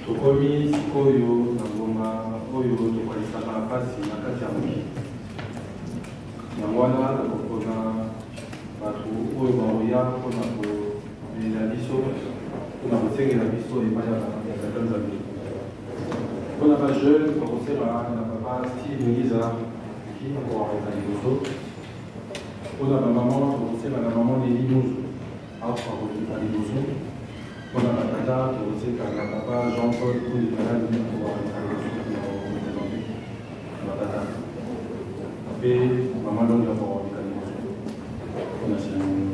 Tokomi sikoyo na ngoma oyo tokalisaka mpasi na kati ya mokili. Yango wana nakopona bato oyo baoya mpona komelela biso mpona kosengela biso epai ya tata Nzambe. Mpona bajeune tokosema na papa Steve Ngiza ki akoareza liboso. Mpona bamama tokosema na mama Neli Muzu akoareza liboso. Mpona batata tokoseka na papa Jean-Paul Koulibaly akoareza liboso na représente batata. Mpe mama Longa akoareza liboso. Mpona sino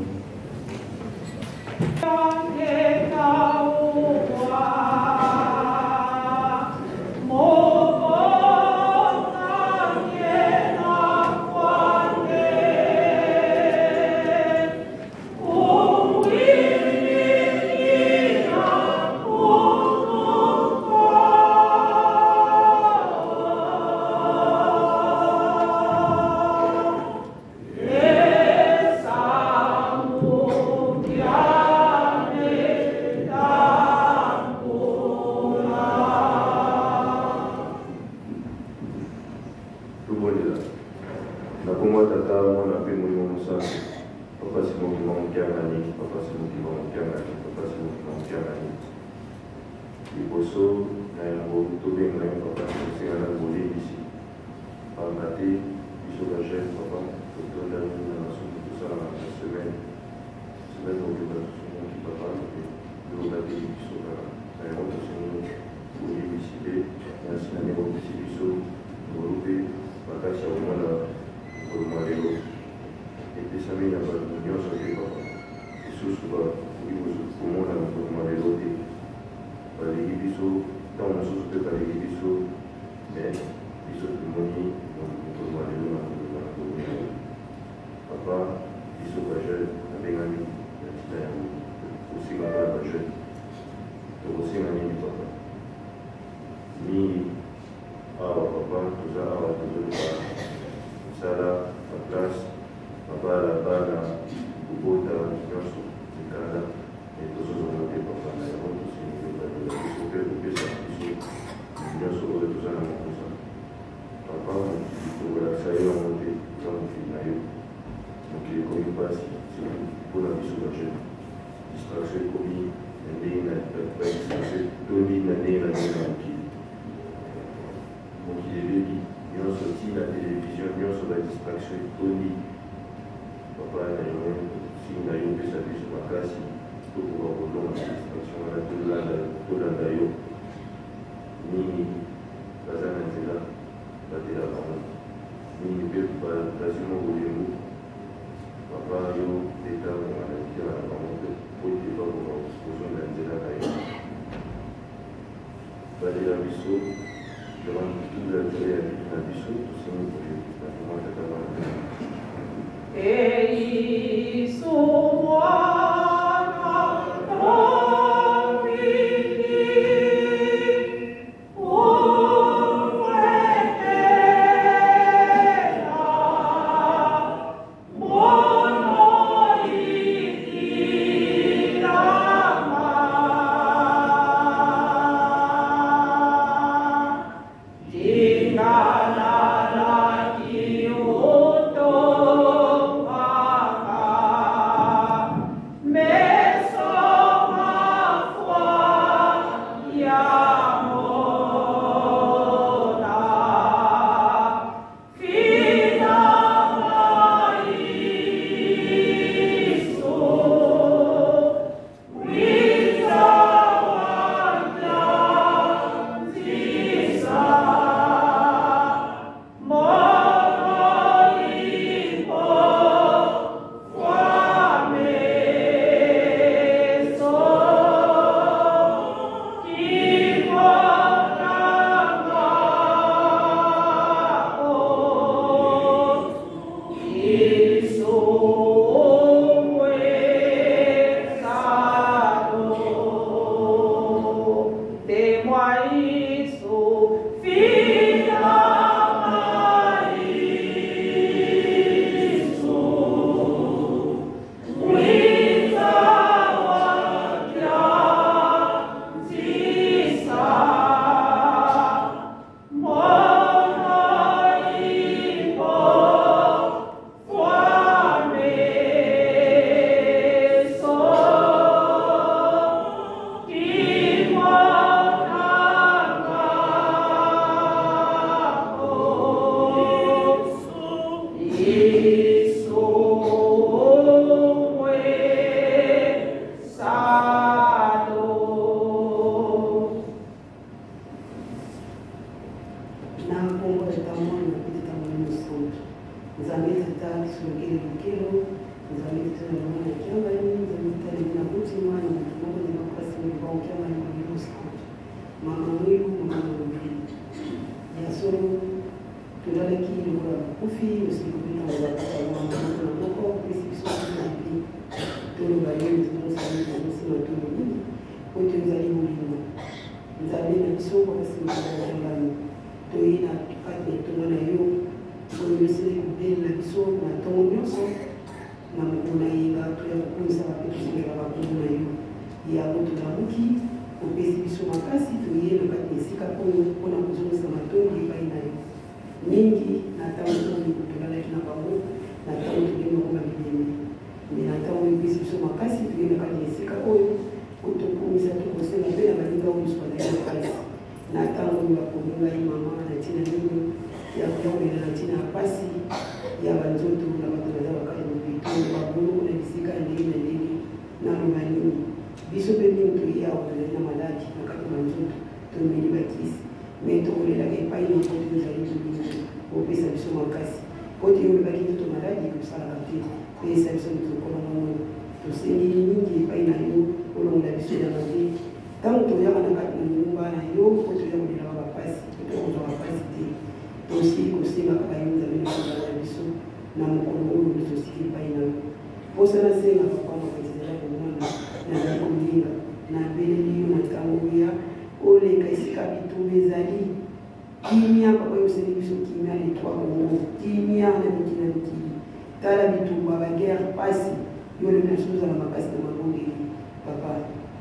kilo nzali tena mwana kiamba ni nzali tena na kuti mwana mwana ni makasi ni kwa kiamba ni kuruhusu mama mwilu mama mwili ya solo tulala kilo kwa kufi usiku bila wakati wa mama na moko pesi sote na bi tolo bali tunasema tunasema tolo nini wote nzali mwili nzali na bisoko basi mwana toina tukate tumana yo kumisiri kubeli na biso na tongo nyonso na mokona yenga toya kokumisa bape tosengela bakuna yo yango tolamuki kopesi biso makasi toye na kati esika oyo mpona kozongisa matongi epai na yo mingi na ntango tongi tolalaki na bango na ntango tobengi bango babibeme me na ntango opesi biso makasi toye na kati esika oyo otokumisa tokosenga mpe na balinga oyo biso bazali makasi na ntango oyo bakomi ngai mama na ntina nini ya kuyaolela na ntina ya pasi ya banzoto na bato baza bakali mopeto babolo na bisika ya ndenge na ndenge na loba nini biso mpe mingi toye awa tozali na maladi na kati ya banzoto tomeli bakisi me tokolelaka epai na kote tozali tomingi opesa biso makasi kote oyo olobaki nzoto maladi kosalaka te pesa biso tokona mono tosengeli mingi epai na yo olongola biso ya mabe ntango toyaka na kati na nyumba na yo po toya kolelaka bapasi po tokozwa bapasi te tosili kosengaka bayo nzambe nakozala na biso na mokolo oyo tosiki epai na yo mposa nasenga papa makatizala komwana nazali kolinga nabeleli yo na ntango oya oleka esika bitumba ezali kimia papa yo oseli biso kimia letwa bongo kimia na mikili na mikili tala bitumba bagere pasi yo lobi biso ozala makasi na mabongeli papa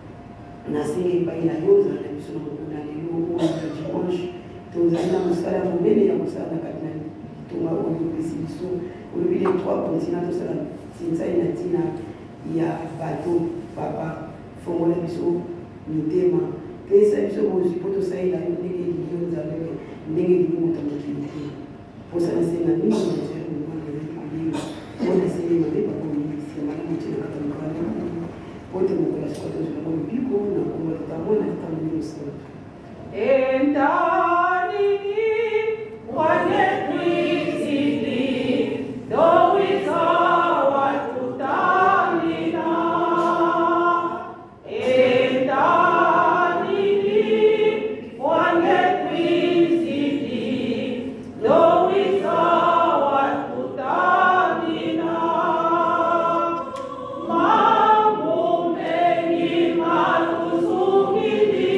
nasenga epai na yo ozala na biso na mokolo na lelo oyo ya dimanche tozali na mosala monene ya kosala na kati na bitumba oyo opesi biso olobi le 3 continent tosala tinsai na ntina ya bato papa fongola biso mitema pesa biso bozwi mpo tosalela yo ndenge elingi yo nzambe ndenge elingi moto mokili te mposa nasenga mingi nazoyakomoanazalikoliyo po nasenga mabe bakomiisimana motina kata mokala pote mokola sikoa tozwilaka mopiko na komba totamona totamoni mosala entanini wanetwisili dowisa watutalina entanini wanetwisili dowisa watutalina mambo mengi matuzungili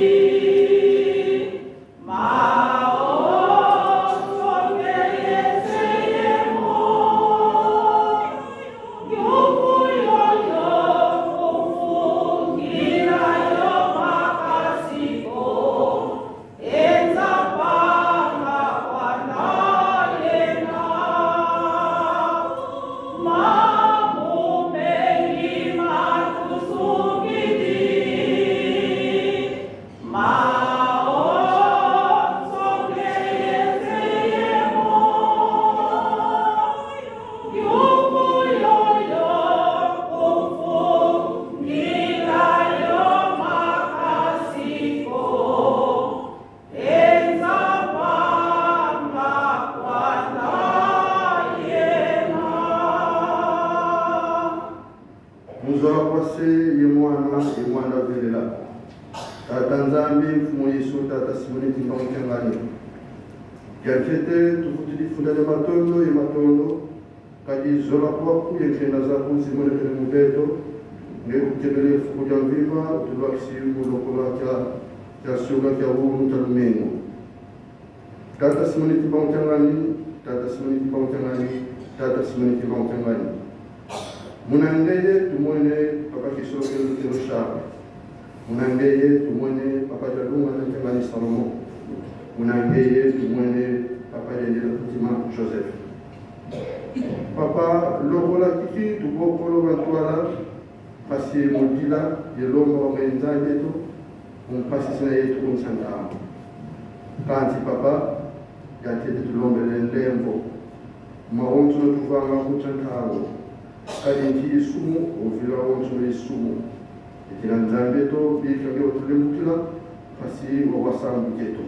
Gafete tufutili fundale matondo ya matondo kadi zola kwa kuye kena za kuzi mwene kene mubeto nge kutebele fuku ya mviva tulwa kisi ulokola kia suga kia uu mtalumengo tata simoni tiba mchangani tata simoni tiba mchangani tata simoni tiba mchangani munangeye tumwene papa kisoro kelo shaba munangeye tumwene papa jadunga na mchangani Salomo munangeye tumwene papa yendela kutima Joseph papa lokola kiki tubokolo bantwala pasi modila yelomba wamenza yetu umpasi sina yetu kumsanga kanti papa yatete tulombele lembo maonzo tuvanga kutankawo kali nti isumu ovila onzo isumu etila nzambeto bikage otulemukila pasi wawasambu keto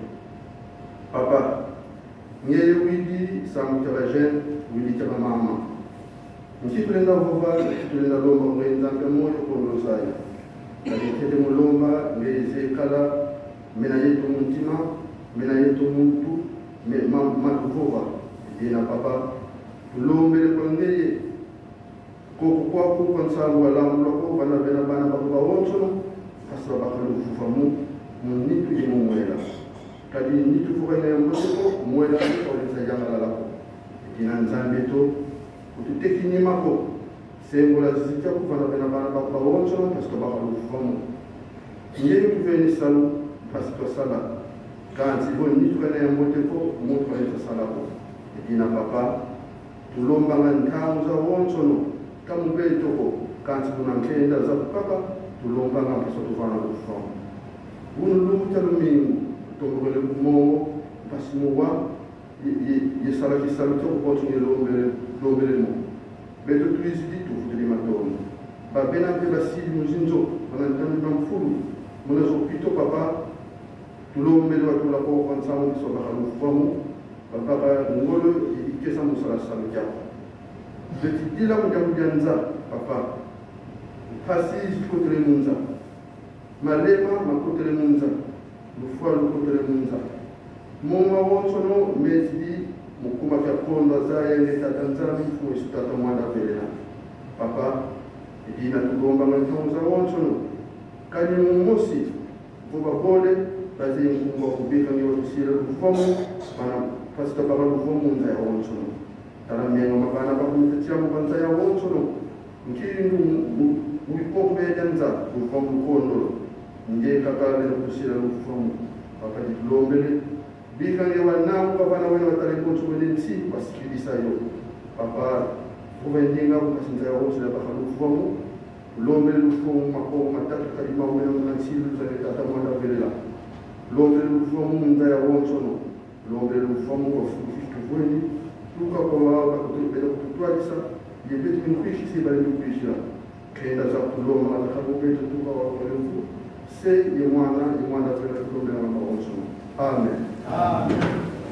papa ngeye wili sambu taba jeune wili taba mama Mkitulenda vova, tulenda lomba mwenza moyo kondo saya. Kati mulomba ngeze kala mena yetu muntima, mena yetu muntu, matuvova. Dina papa, tulombele kwangeye. Koko kwaku kwansangu alamu lako, bana bakuba wonsono, kasra bakalu fufamu, munitu jimu mwela. Kadi nitu fuka ina yamboseko, mwela kwa lisa jangala lako. Dina nzambe to, ututeki nyimako, sengola zizika kufana bana bakuba wonsono, kasra bakalu fufamu. Nyeyu kufeni salu, pasito sala. Kansi bo nitu kana yamboseko, mwela kwa lisa salako. Dina papa, tulomba ngantamu za wonsono, kamu betoko kanti kunankenda za kukapa tulomba ngamba sotuvana kufamu bunu lumuta lumingu tongole kumongo pasimuwa yesala kisalo to kotu ni lombele mo beto tuizidi tu futili matono ba bena pe basili muzinzo banantani bamfulu munazo pito papa tulombele watula ko kansamu kisoba kalufamu papa ngolo ikesa musala salu japo Beti dila mujanza papa pasi kotere munza malema makotere munza lufualu kotere munza moma wonsono mesdi mukuma kya konda zaya ngeta tanzania mfu isutata mwanda velena papa idina tugomba ngantonza wonsono kani mumosi vuba bole bazi ngumba kubika ngiwa tusira lufomo bana pasi tababa lufomo nza ya wonsono tala miengo mabana bakumitetia mbanza ya wonsono nkirindu uipombe janza ufomu kondo nge kakale kusira ufomu wakati tulombele bika ngewa namu kabana wena watale kocho wene nsi wasikilisa yo papa uvendinga ukasinza ya wonsono bakalu ufomu lombele ufomu mako matatu kalima wena mnansilu zane tata mwanda velela lombele ufomu nza ya wonsono lombele ufomu wafukitu vweni tuka kwa wao kutubela kututwalisa yebetu mkwishi si bali mkwishira kenda za kuloma na kabubetu tuka wa kolefu se yemwana pela kulomela na maonso amen amen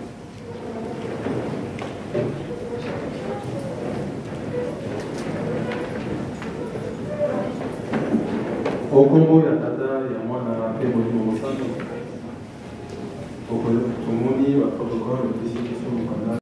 Okombo ya tata ya mwana pembo ni mosanto. Okomoni wa protokolo